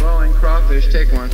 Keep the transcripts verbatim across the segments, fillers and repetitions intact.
Rolling crawfish, take one.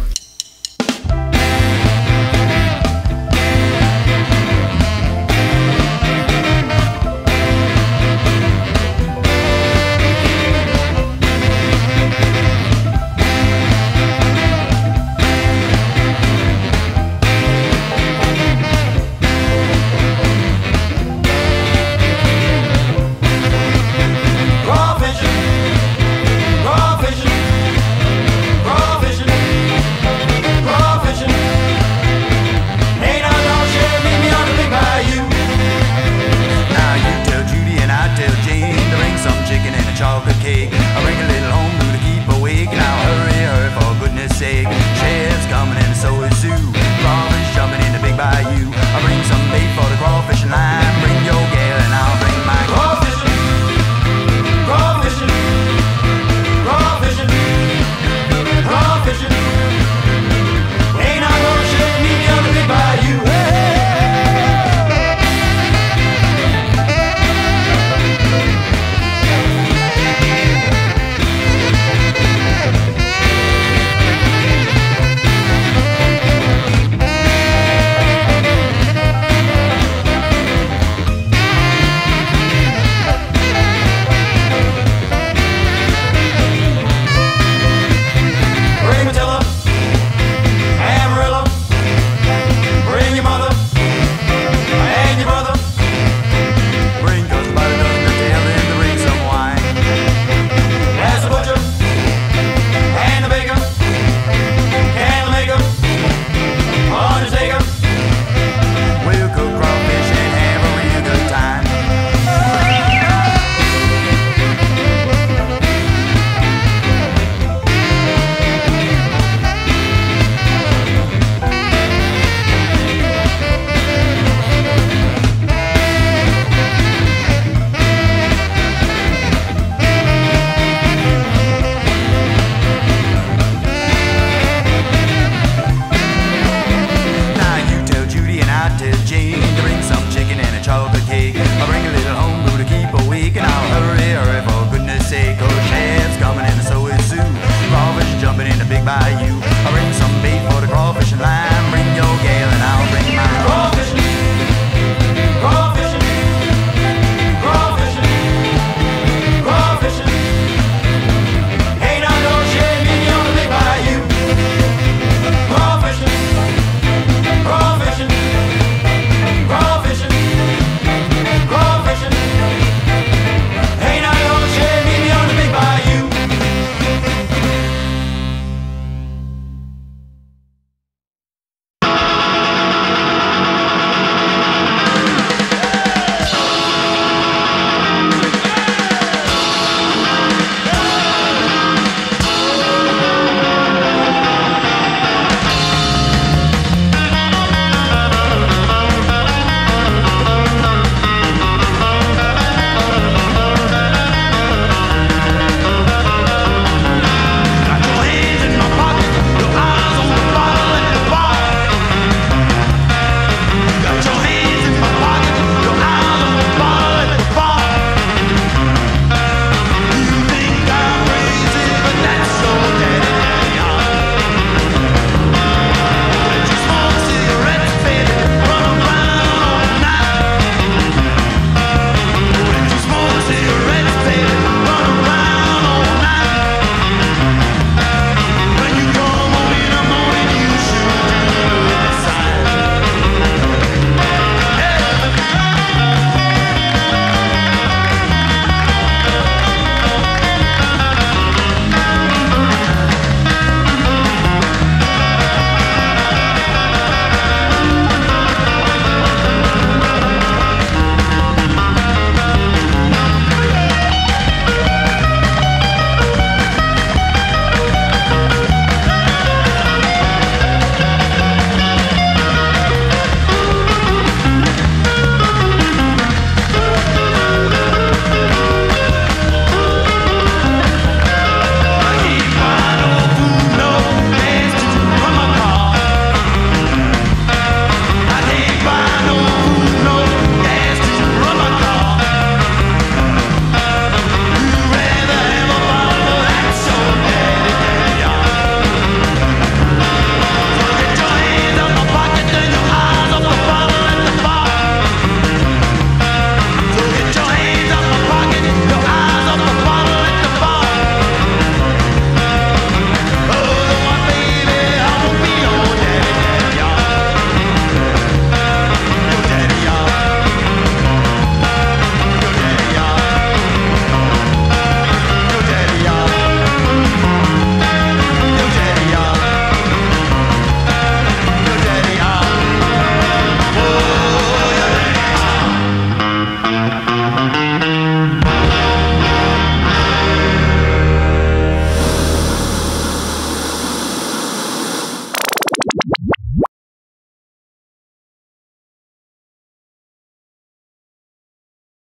Chocolate cake, I'll bring a little home brew to keep awake. Now hurry, hurry, for goodness sake. Chef's coming and so is Sue. Crawfish jumping in the big bayou. I'll bring some bait for the crawfish and lime. Bring your gal and I'll bring my crawfishing, crawfishing, crawfishing, crawfishing. Ain't I gonna shake me on the big bayou? Jumping in the big bayou.